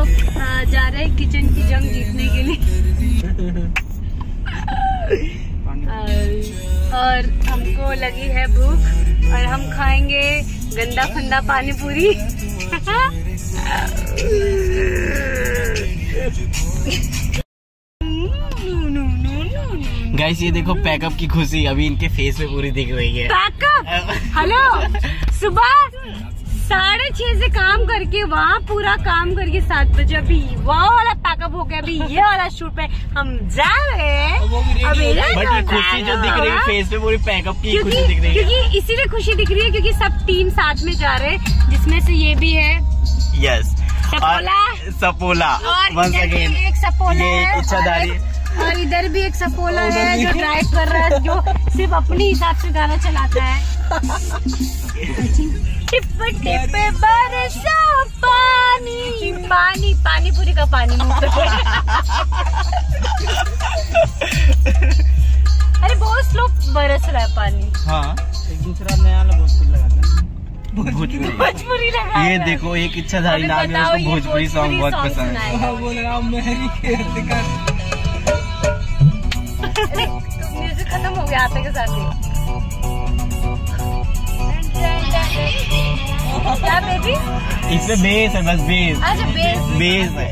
लोग जा रहे हैं किचन की जंग जीतने के लिए। और हमको लगी है भूख और हम खाएंगे गंदा फंदा पानी पूरी। गाइस ये देखो पैकअप की खुशी अभी इनके फेस पे पूरी दिख रही है। पैकअप, हेलो, सुबह 6:30 से काम करके वहाँ पूरा काम करके 7 बजे अभी वहाँ वाला पैकअप हो गया। अभी ये वाला शूट पे हम जा रहे हैं। बट खुशी जो दिख रही है फेस पे पूरी पैकअप की खुशी दिख रही है। क्योंकि इसीलिए खुशी दिख रही है क्योंकि सब टीम साथ में जा रहे हैं, जिसमें से ये भी है। यस, सपोला और एक सपोला है, इच्छाधारी और इधर भी एक सपोला है जो ड्राइव कर रहा है, जो सिर्फ अपने हिसाब से गाना चलाता है। टिप टिप बरसा पानी, पानी पानी पूरी का पानी मुंह पे। अरे बहुत स्लो बरस रहा है पानी। हाँ, एक दूसरा नया भोजपुरी लगाता है। भोजपुरी लगा। ये देखो एक इच्छाधारी नाम है, उसको भोजपुरी सॉन्ग बहुत पसंद है। म्यूजिक खत्म हो गया आते के साथ ही। क्या बेबी? इसमें बेस है, बस बेस। अच्छा बेस है।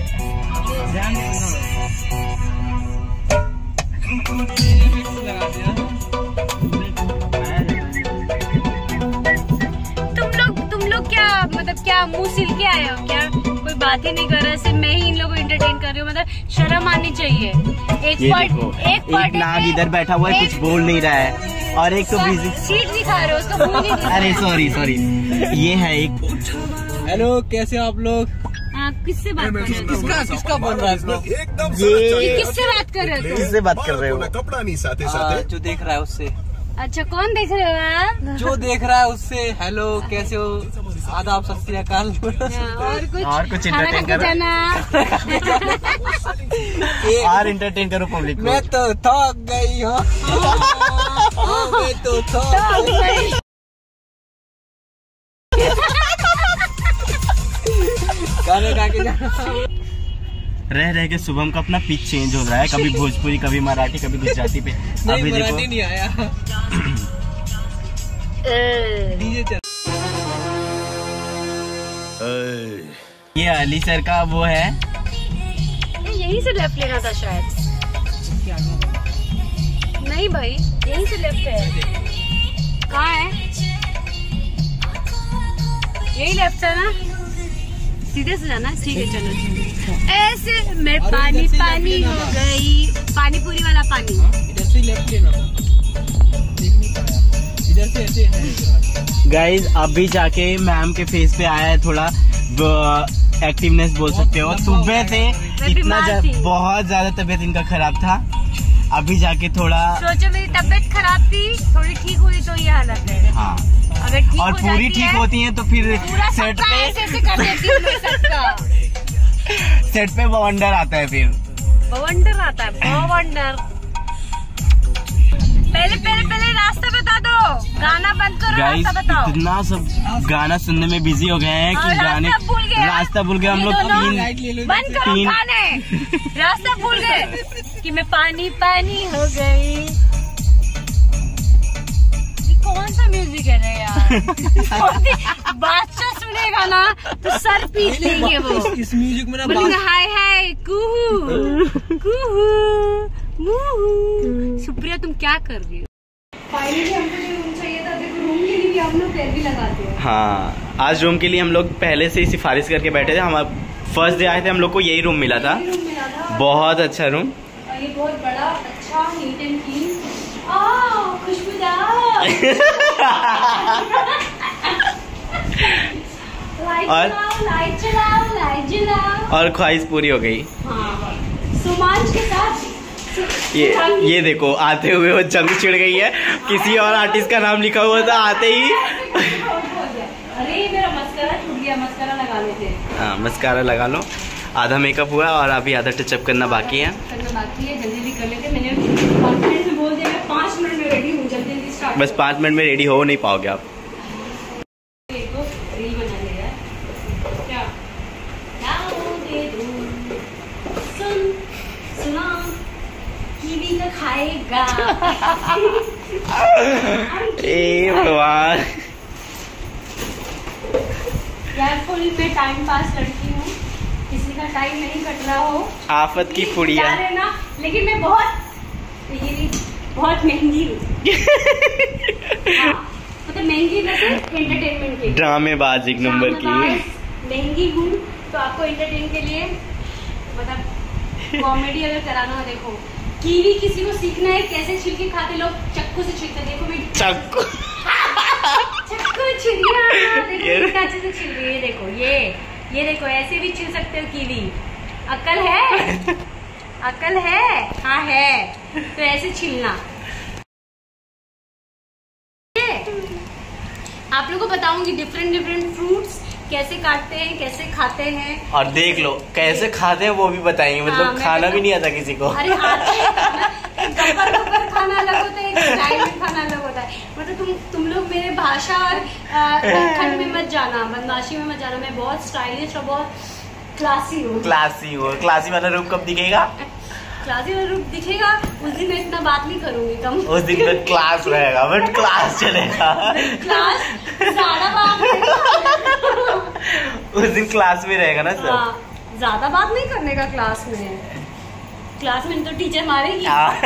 तुम लोग क्या मतलब क्या मुंह सिल के आए हो क्या? कोई बात ही नहीं कर रहा, सिर्फ मैं ही इन लोगों को एंटरटेन कर रही हूँ। मतलब शर्म आनी चाहिए। एक नाग इधर बैठा हुआ है, कुछ बोल नहीं रहा है, और एक तो बिजी सीट दिखा रहे हो उसको। अरे सॉरी ये है एक। हेलो, कैसे आप लोग? किससे बात कर रहे हो? किसका बोल रहा है? ये किससे बात कर रहे हो? किससे बात कर रहे हो? कपड़ा नहीं साथे जो देख रहा है उससे। अच्छा, कौन देख रहे हो आप? जो देख रहा है उससे। हेलो, कैसे हो? आदाब, सत श्री अकाल। और कुछ एंटरटेन करो। और एंटरटेन करो पब्लिक को। मैं तो थक गई हूँ। मैं तो थक गई। गाने गा के जाना। रह के शुभम का अपना पिच चेंज हो रहा है, कभी भोजपुरी, कभी मराठी, कभी गुजराती पे। अभी देखो नहीं आया। डीजे चल। ये अली सर का वो है। यहीं से लेफ्ट लेना था शायद। नहीं भाई, यहीं से लेफ्ट है। कहाँ है? यही लेफ्ट है ना? सीधे से जाना। ठीक है, चलो। ऐसे मैं पानी पानी हो गई, पानी पूरी वाला पानी। इधर से लेफ्ट लेना। इधर से ऐसे है। गाइज अभी जाके मैम के फेस पे आया है थोड़ा एक्टिवनेस बोल सकते हो। सुबह से इतना बहुत ज्यादा तबीयत इनका खराब था, अभी जाके थोड़ा सोचो मेरी तबीयत खराब थी, थोड़ी ठीक हुई तो ये हालत है। हाँ, अगर ठीक और पूरी ठीक होती है तो फिर सेट पे ऐसे कर देती हूँ सबका। सेट पे बवंडर आता है, फिर बवंडर आता है, बवंडर। पहले रास्ता बता दो, गाना बंद करो, रास्ता बताओ। इतना सब गाना सुनने में बिजी हो गए हैं कि गाने रास्ता भूल गए हम लोग। बंद करो गाने, रास्ता भूल गए कि मैं पानी पानी हो गई। कौन सा म्यूजिक है रे यार? बादशाह सुनेगा ना तो सर पीट लेंगे वो। इस म्यूजिक में ना हाय हाय कुहू कुहू मुहू। सुप्रिया तुम क्या कर रही हो? फाइनली हमको रूम चाहिए था, देखो रूम के लिए भी हम लोग पैर लगाते हैं। हाँ, आज रूम के लिए हम लोग पहले से ही सिफारिश करके बैठे थे। हम फर्स्ट डे आए थे, हम लोग को यही रूम मिला था। बहुत अच्छा रूम, ये बहुत बड़ा, अच्छा, नीट एंड क्लीन, खुशबूदार। लाइट जलाओ। और ख्वाहिश पूरी हो गई। हाँ, सुमांश के साथ ये देखो आते हुए वो जंग छिड़ गई है। किसी और आर्टिस्ट का नाम लिखा हुआ था, आते ही अरे मेरा मस्कारा छूट गया, मस्कारा लगा लेते। हाँ, मस्कारा लगा लो। आधा मेकअप हुआ और अभी आधा टचअप करना बाकी है। जल्दी कर लेते। मैंने कॉन्फिडेंस में बोल दिया 5 मिनट में रेडी हूँ, जल्दी स्टार्ट। बस 5 मिनट में रेडी हो नहीं पाओगे आप। रील बना लिया क्या? आएगा। ए भगवान यार फुल में टाइम पास लड़की हूँ, किसी का टाइम नहीं कट रहा हो। आफत की पुड़िया है ना, लेकिन मैं बहुत महंगी हूँ। हाँ, मतलब महंगी मतलब एंटरटेनमेंट के, ड्रामेबाज एक नंबर की महंगी हूँ। तो आपको एंटरटेन के लिए मतलब कॉमेडी अगर कराना हो, देखो कीवी किसी को सीखना है कैसे छिलके खाते लोग, चक्कू से छिलते। देखो मैं चक्कू छिलिया, देखो कितना अच्छे से छिल रही है। देखो ये देखो ऐसे भी छिल सकते हो कीवी। अकल है? अकल है? हाँ है। तो ऐसे छिलना। आप लोगों को बताऊंगी डिफरेंट फ्रूट्स कैसे काटते हैं, कैसे खाते हैं। और देख लो कैसे खाते हैं वो भी बताएंगे। मतलब हाँ, खाना भी नहीं आता किसी को। अरे आता है खाना, एक गब्बर खाना अलग होता है, एक स्टाइल में खाना अलग होता है। मतलब तुम लोग मेरे भाषा और खंड में मत जाना, बदमाशी में मत जाना। मैं बहुत स्टाइलिश और बहुत क्लासी हूँ। क्लासी वाला रूप कब दिखेगा? क्लासी वाला रूप दिखेगा उस दिन। मैं इतना बात नहीं करूंगी कम। उस दिन में क्लास रहेगा, बट क्लास चलेगा। क्लास ज्यादा बात नहीं। उस दिन क्लास में रहेगा ना सर। हाँ, ज्यादा बात नहीं करने का क्लास में। क्लास में तो टीचर मारेगी।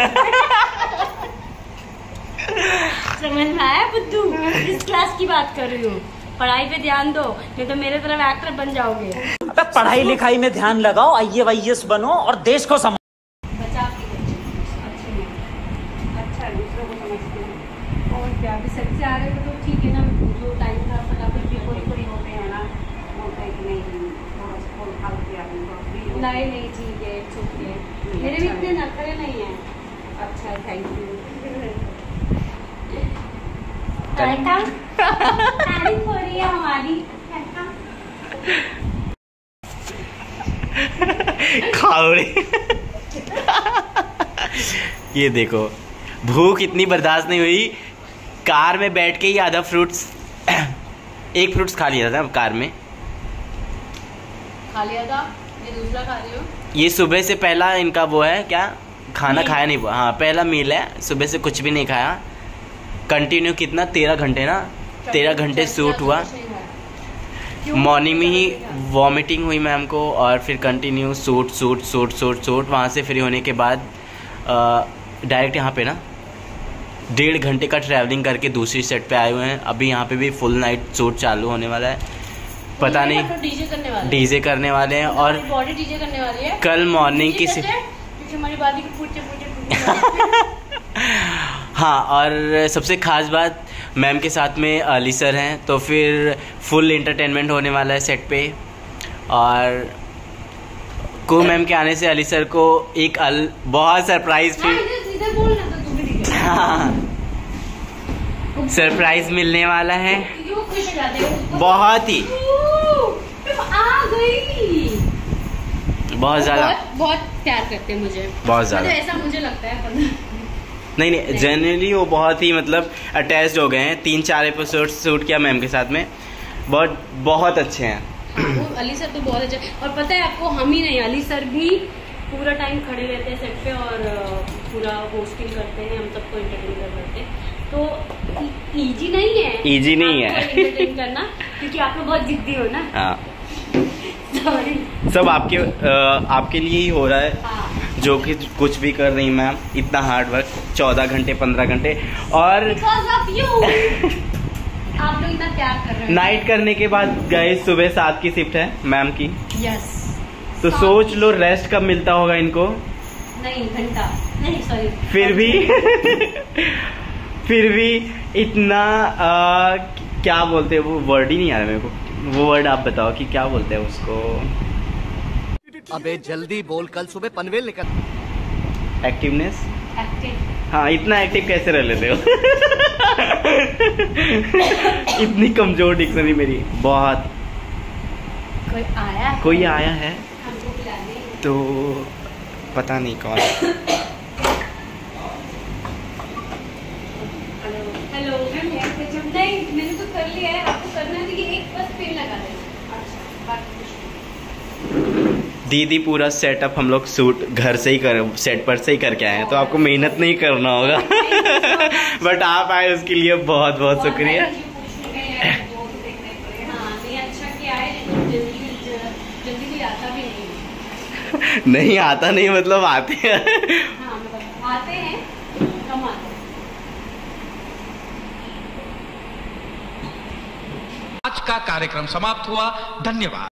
समझ में आया बुद्धू? इस क्लास की बात कर रही हूँ। पढ़ाई पे ध्यान दो, नहीं तो मेरे तरफ एक्टर बन जाओगे। अबे पढ़ाई लिखाई में ध्यान लगाओ, IAS बनो और देश को समझो। बचा के अच्छे में अच्छा दूसरों को समझते हैं। और क्या अभी सबसे आ रहे हो तो ठीक है ना, जो टाइम था फटाफट भी कोई होते हैं ना, बोलते हैं कि नहीं नहीं ठीक है ठीक है। मेरे भी इतने नखरे नहीं है। अच्छा थैंक यू। तारीफ हो रही है हमारी। खाओ ये देखो भूख इतनी बर्दाश्त नहीं हुई, कार में बैठ के ही आधा फ्रूट्स एक फ्रूट्स खा लिया था कार में। खा लिया था, ये दूसरा खा रही हो। ये सुबह से पहला इनका वो है क्या, खाना खाया नहीं। हाँ पहला मील है, सुबह से कुछ भी नहीं खाया। कंटिन्यू कितना 13 घंटे ना, 13 घंटे शूट हुआ। मॉर्निंग में ही वॉमिटिंग हुई मैम को, और फिर कंटिन्यू शूट। वहाँ से फ्री होने के बाद डायरेक्ट यहाँ पे ना 1.5 घंटे का ट्रैवलिंग करके दूसरी सेट पे आए हुए हैं। अभी यहाँ पे भी फुल नाइट शूट चालू होने वाला है। पता नहीं डीजे करने वाले हैं और बॉडी डीजे करने वाली है। कल मॉर्निंग की हमारी बात पूछे हाँ, और सबसे खास बात मैम के साथ में अली सर हैं, तो फिर फुल एंटरटेनमेंट होने वाला है सेट पे। और को मैम के आने से अली सर को एक बहुत सरप्राइज सरप्राइज मिलने वाला है। बहुत ही आ गई। बहुत ज़्यादा बहुत प्यार करते हैं मुझे, बहुत ज़्यादा। ऐसा मुझे लगता है। नहीं जनरली वो बहुत ही मतलब अटैच्ड हो गए हैं। 3-4 एपिसोड शूट किया मैम के साथ में, बहुत अच्छे हैं। वो अली सर तो बहुत अच्छे। और पता है आपको, हम ही नहीं अली सर भी पूरा टाइम खड़े रहते हैं सेट पे और पूरा होस्टिंग करते हैं, हम सबको एंटरटेन करते हैं। तो इजी नहीं है, इजी नहीं है एंटरटेन करना, क्योंकि आप लोग बहुत जिद्दी हो ना। हाँ सॉरी, सब आपके लिए ही हो रहा है। हाँ। जो कि कुछ भी कर रही मैम, इतना हार्ड वर्क 14 घंटे 15 घंटे, और Because of you। आप लोग इतना प्यार कर रहे हैं। नाइट करने के बाद गए, सुबह 7 की शिफ्ट है मैम की। यस। तो सोच लो रेस्ट कब मिलता होगा इनको। नहीं घंटा नहीं, सॉरी। फिर भी इतना क्या बोलते हैं, वो वर्ड ही नहीं आ रहा मेरे को। वो वर्ड आप बताओ कि क्या बोलते हैं उसको। अबे जल्दी बोल, कल सुबह पनवेल निकल। एक्टिवनेस। एक्टिव। हाँ, इतना एक्टिव कैसे रह लेते हो? इतनी कमजोर डिक्शनरी मेरी। बहुत। कोई आया है हमको खिलाने। तो पता नहीं कौन। हेलो नहीं, मैंने तो कर लिया है। आपको करना है कि एक बस पेन लगा देना। अच्छा, दीदी पूरा सेटअप हम लोग शूट घर से ही सेट पर से ही करके आए हैं, तो आपको मेहनत नहीं करना होगा। बट आप आए उसके लिए बहुत बहुत शुक्रिया। नहीं आता नहीं मतलब आते हैं। आते हैं, कम आते हैं। आज का कार्यक्रम समाप्त हुआ। धन्यवाद।